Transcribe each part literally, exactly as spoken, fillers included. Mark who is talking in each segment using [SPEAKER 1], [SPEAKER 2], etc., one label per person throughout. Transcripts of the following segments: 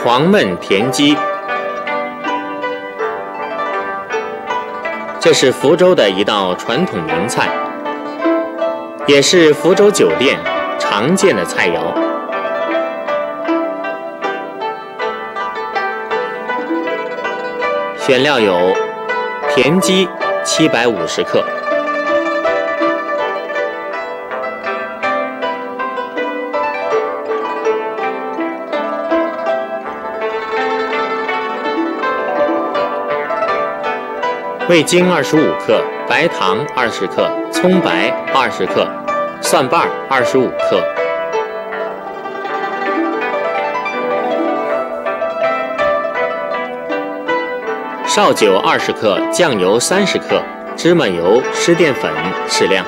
[SPEAKER 1] 黄焖田鸡，这是福州的一道传统名菜，也是福州酒店常见的菜肴。选料有田鸡七百五十克。 味精二十五克，白糖二十克，葱白二十克，蒜瓣二十五克，绍酒二十克，酱油三十克，芝麻油、湿淀粉适量。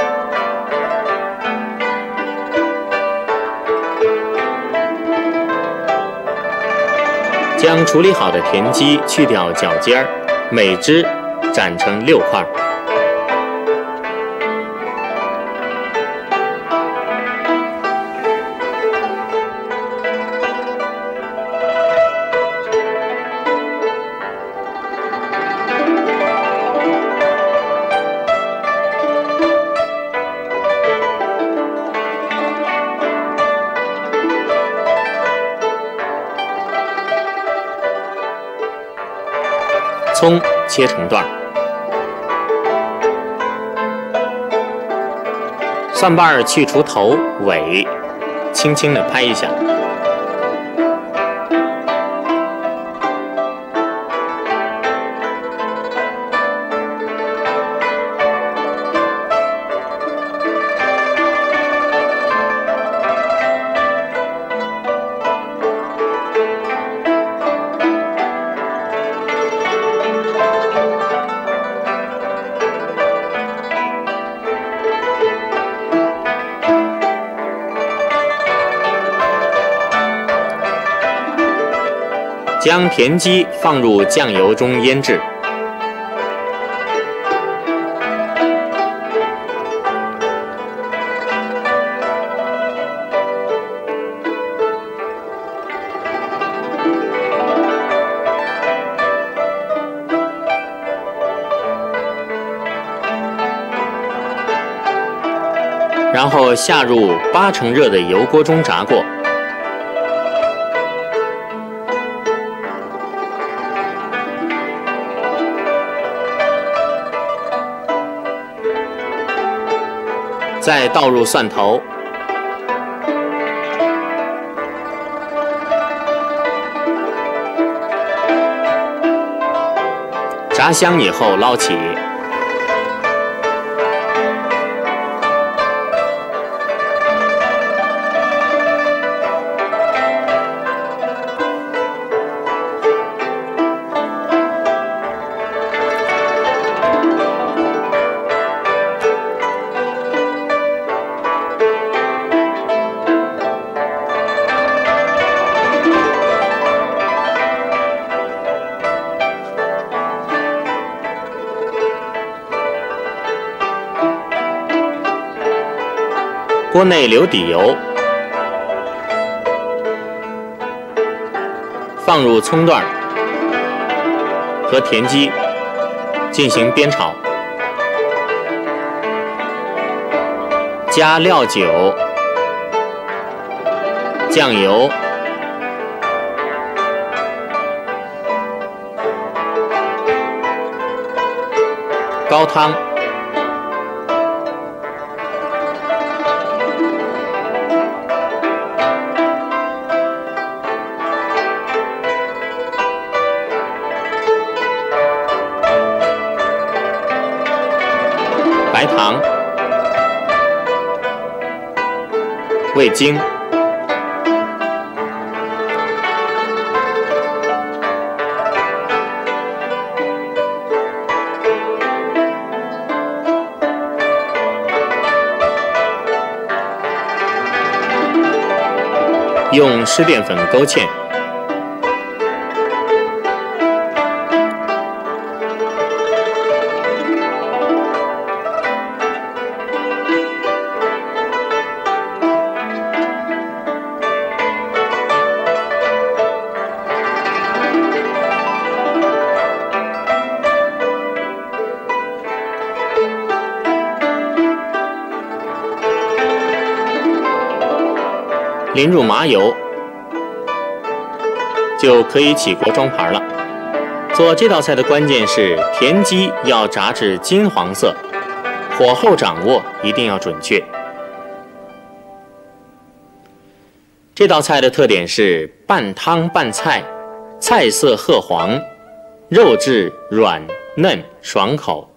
[SPEAKER 1] 将处理好的田鸡去掉脚尖儿，每只 斩成六块。葱切成段。 蒜瓣去除头尾，轻轻地拍一下。将田鸡放入酱油中腌制，然后下入八成热的油锅中炸过。 再倒入蒜头，炸香以后捞起，锅内留底油，放入葱段和田鸡进行煸炒，加料酒、酱油、高汤。 白糖、味精、用湿淀粉勾芡。 淋入麻油，就可以起锅装盘了。做这道菜的关键是田鸡要炸至金黄色，火候掌握一定要准确。这道菜的特点是半汤半菜，菜色褐黄，肉质软嫩爽口。